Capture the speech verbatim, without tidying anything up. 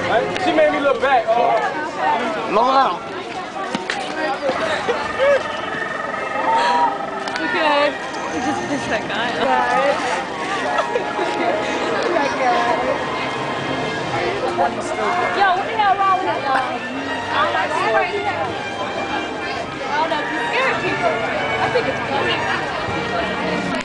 She made me look back. Oh. Long out. Okay. He just pissed that guy off. That guy. Yo, what the hell wrong with that, y'all? I don't know. I don't know. If you scare people, I think it's funny.